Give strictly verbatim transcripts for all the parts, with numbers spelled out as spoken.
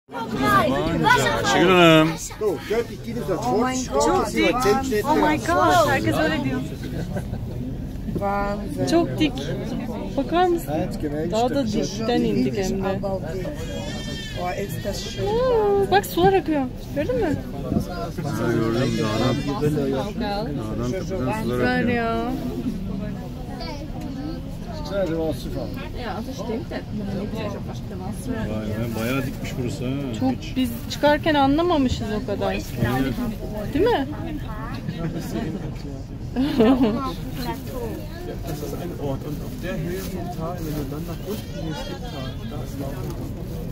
Ayşegül Hanım. Oh my god. Oh my god. Herkes öyle diyor. Çok dik. Bakar mısın? Daha da dikten indik hem de. Oo, bak sular akıyor. Gördün mü? Gördüm dağdan. Dağdan tepeden sular Güzel akıyor. ya. Vay be, bayağı dikmiş burası ha. Çok, Hiç. biz çıkarken anlamamışız o kadar. Aynen. Değil mi? Das ist ein Ort und auf der Höhe vom Tal, wenn du dann nach unten gehst, im Tal, da ist Laufental.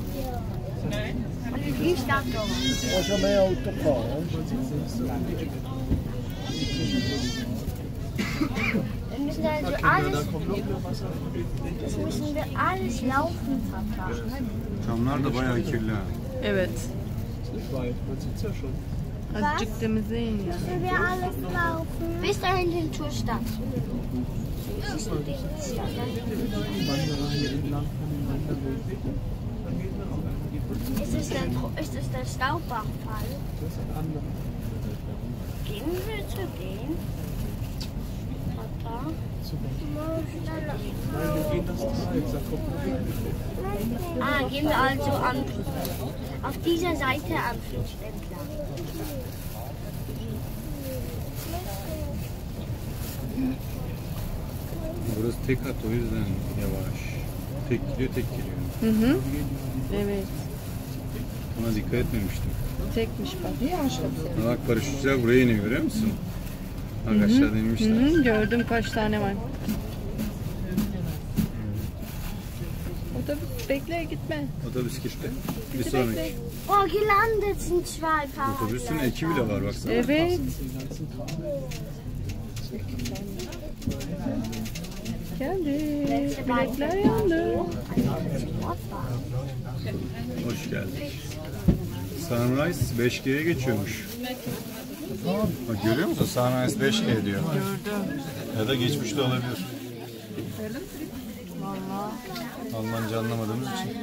Wir müssen also alles, das müssen wir alles laufen verfahren. Camlar da bayağı kirli ha. Evet. Nicht weit, man sieht es ja schon. Azıcık temizleyin ya. Müssen wir alles laufen? Bis dahin den Tourstadt. Siehst du dich? Die Wanderer hier entlang von dem Wanderweg. Dann geht man auch. Dann geht man. Ist es der, ist es der Staubbachfall? Das ist ein anderer. Gehen wir zu dem? Papa? Zu welchem? Schneller. Nein, wir gehen das Tal, da kommt man weg. Ah, gehen wir also an, auf dieser Seite am Fluss entlang. Burası tek hat, o yüzden yavaş. Tek gidiyor, tek geliyor. Hı hı. Evet. Buna dikkat etmemiştim. Tekmiş bak. Bak paraşütçüler buraya iniyor, görüyor musun? Bak aşağıda Hı inmişler. hı, gördüm kaç tane var. Otobüs bekle gitme. Otobüs gitti. Bir Bizi sonraki. bekle. Oh, gelandet sind zwei Otobüsün Paraglider. eki bile var baksana. Evet. Geldi. Bilekler yandı. Hoş geldik. Sunrise beş G'ye geçiyormuş. Bak görüyor musun? Sunrise beş G diyor. Gördüm. Ya da geçmiş de olabilir. Vallahi. Almanca anlamadığımız için.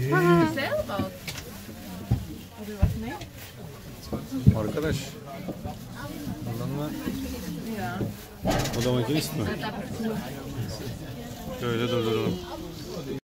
Arkadaş. Anladın O da makinist mi? Şöyle durduralım.